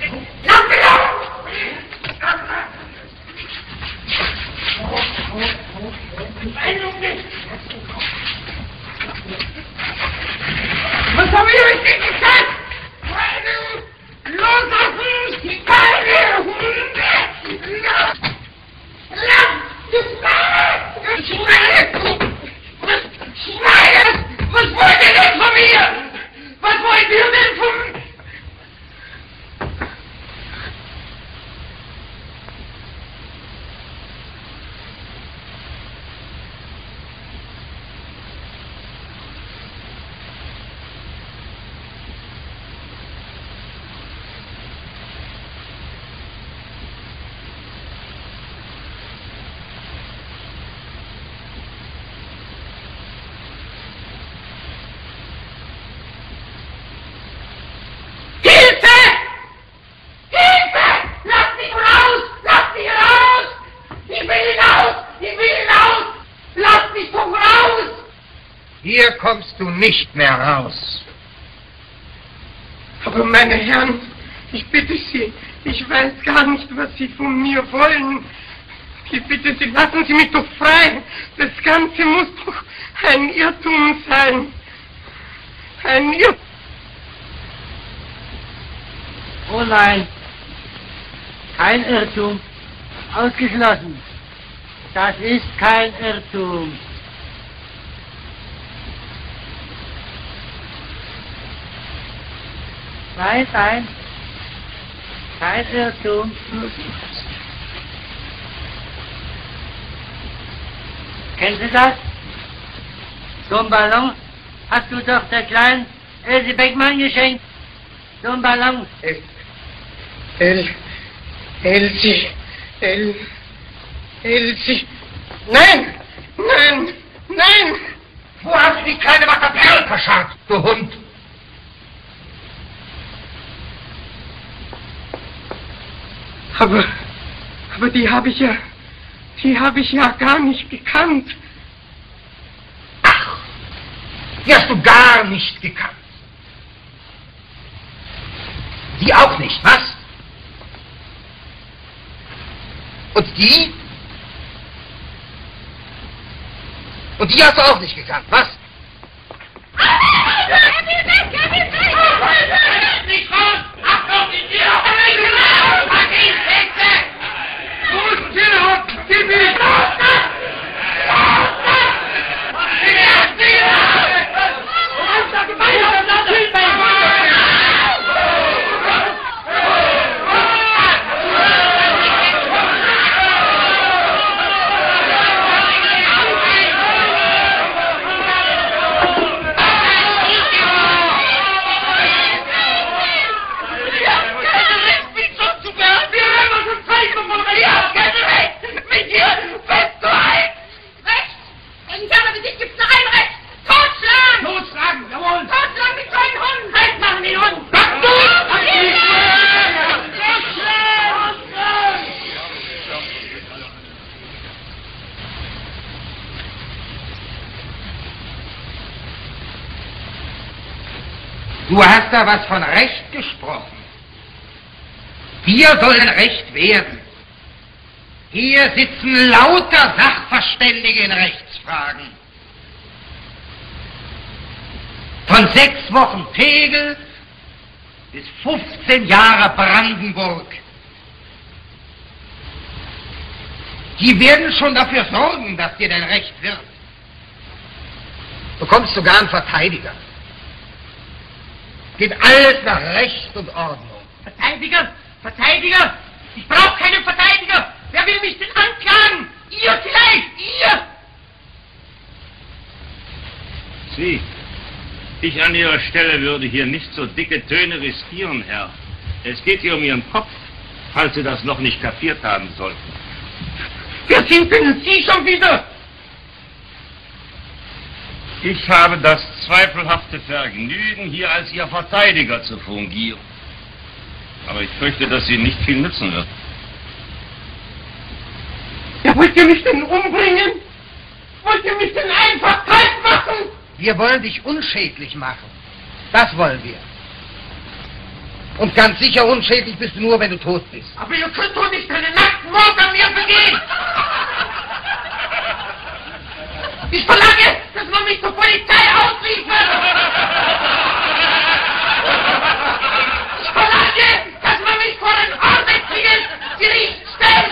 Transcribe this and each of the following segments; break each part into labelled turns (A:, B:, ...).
A: Lass mich los! Was haben wir euch denn gesagt? Loslassen! Keine Hunde! Lass es los! Schweine! Was wollt ihr denn von mir? Was wollt ihr denn von mir?
B: Hier kommst du nicht mehr raus.
A: Aber meine Herren, ich bitte Sie, ich weiß gar nicht, was Sie von mir wollen. Ich bitte Sie, lassen Sie mich doch frei. Das Ganze muss doch ein Irrtum sein. Ein Irrtum.
C: Oh nein, kein Irrtum. Ausgeschlossen. Das ist kein Irrtum. Nein, nein, kein Irrtum. Kennen Sie das? So einen Ballon hast du doch der kleinen Else Beckmann geschenkt. So einen Ballon.
A: Elsie. Nein!
B: Wo hast du die kleine Mackerperl verscharrt, du Hund?
A: Aber die habe ich ja gar nicht gekannt.
B: Ach, die hast du gar nicht gekannt. Die auch nicht, was? Und die? Und die hast du auch nicht gekannt, was?
A: Nicht raus! Achtung, die Tür! Pack ihn, Hexe! Wo ist Tür? Gib ihn!
B: Du hast da was von Recht gesprochen. Hier soll ein Recht werden. Hier sitzen lauter Sachverständige in Rechtsfragen. Von 6 Wochen Tegel bis 15 Jahre Brandenburg. Die werden schon dafür sorgen, dass dir dein Recht wird. Du bekommst sogar einen Verteidiger. Geht alles nach Recht und Ordnung.
A: Verteidiger! Ich brauche keinen Verteidiger! Wer will mich denn anklagen? Ihr vielleicht! Ihr!
D: Sie, ich an Ihrer Stelle würde hier nicht so dicke Töne riskieren, Herr. Es geht hier um Ihren Kopf, falls Sie das noch nicht kapiert haben sollten.
A: Wer sind denn Sie schon wieder?
D: Ich habe das zweifelhafte Vergnügen, hier als Ihr Verteidiger zu fungieren. Aber ich fürchte, dass Sie nicht viel nützen wird.
A: Ja, wollt ihr mich denn umbringen? Wollt ihr mich denn einfach kalt machen?
B: Wir wollen dich unschädlich machen. Das wollen wir. Und ganz sicher unschädlich bist du nur, wenn du tot bist.
A: Aber ihr könnt doch nicht einen nackten Mord an mir begehen! Ich verlange, dass man mich zur Polizei ausliefert! Ich verlange, dass man mich vor ein ordentliches Gericht stellt!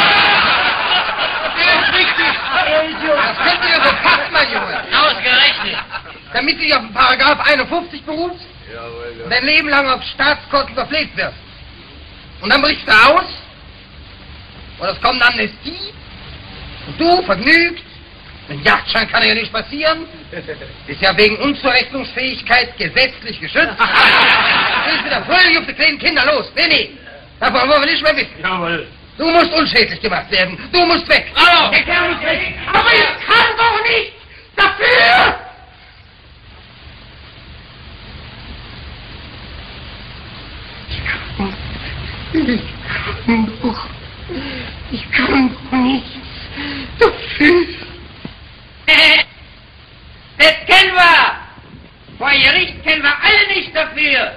B: Das könnt ihr so passen, mein Junge.
C: Ausgerechnet.
B: Damit du dich auf den Paragraph 51 berufst und dein Leben lang auf Staatskosten verpflegt wirst. Und dann brichst du aus und es kommt eine Amnestie und du, vergnügt, ein Jagdschein kann ja nicht passieren, ist ja wegen Unzurechnungsfähigkeit gesetzlich geschützt. Gehst wieder fröhlich auf die kleinen Kinder los. Nee, davon wollen wir nicht mehr wissen.
D: Jawohl.
B: Du musst unschädlich gemacht werden. Du musst weg.
C: Hallo.
A: Der Kerl muss weg! Aber ich kann doch nicht dafür! Ich kann doch nichts dafür.
C: Das kennen wir! Vor Gericht kennen wir alle nicht dafür!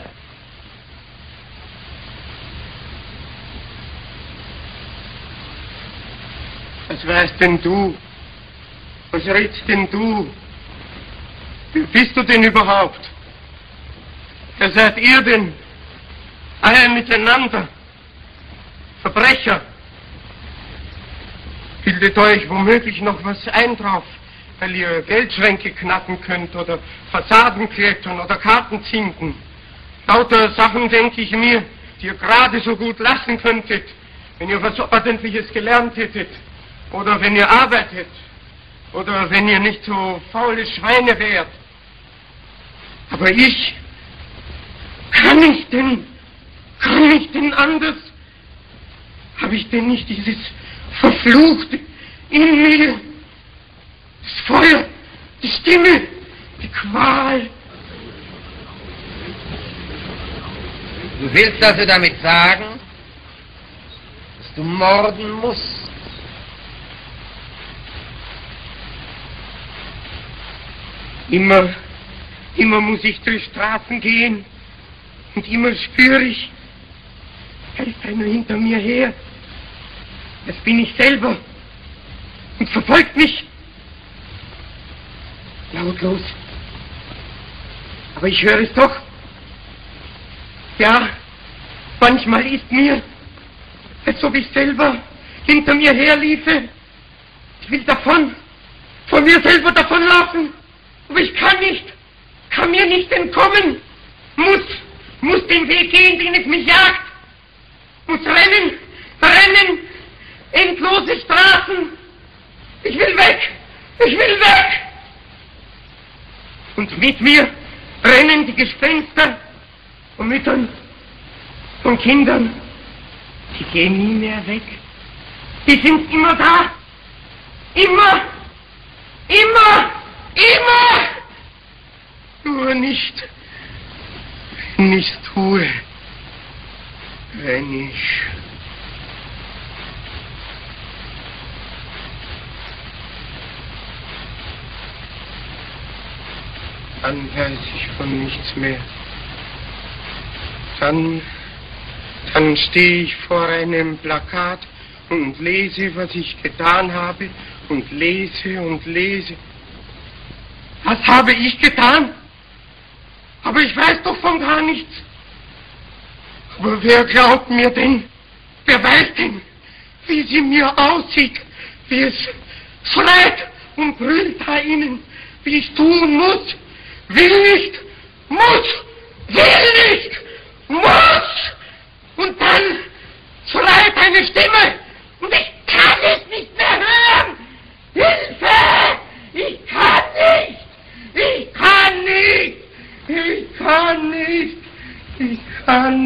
A: Was weißt denn du? Was redst denn du? Wer bist du denn überhaupt? Wer seid ihr denn? Alle miteinander. Verbrecher. Bildet euch womöglich noch was ein drauf, weil ihr Geldschränke knacken könnt oder Fassaden klettern oder Karten zinken. Lauter Sachen, denke ich mir, die ihr gerade so gut lassen könntet, wenn ihr was Ordentliches gelernt hättet. Oder wenn ihr arbeitet. Oder wenn ihr nicht so faule Schweine wärt. Aber ich kann ich denn anders? Habe ich denn nicht dieses Verfluchte in mir? Das Feuer, die Stimme, die Qual.
B: Du willst also damit sagen, dass du morden musst?
A: Immer muss ich durch Straßen gehen und immer spüre ich, da ist einer hinter mir her. Das bin ich selber und verfolgt mich. Lautlos. Aber ich höre es doch. Ja, manchmal ist mir, als ob ich selber hinter mir herliefe. Ich will davon, von mir selber davonlaufen. Aber ich kann mir nicht entkommen. Muss den Weg gehen, den es mich jagt. Muss rennen, endlose Straßen. Ich will weg. Und mit mir rennen die Gespenster von Müttern, von Kindern. Die gehen nie mehr weg. Die sind immer da. Immer. Nur nicht, wenn ich's tue. Wenn ich... Dann weiß ich von nichts mehr. Dann stehe ich vor einem Plakat und lese, was ich getan habe, und lese. Was habe ich getan? Aber ich weiß doch von gar nichts. Aber wer glaubt mir denn? Wer weiß denn, wie sie mir aussieht? Wie es schreit und brüllt da innen, wie ich tun muss, will nicht, muss! Und dann schreit eine Stimme und ich kann es nicht mehr hören! Hilfe! Ich kann nicht!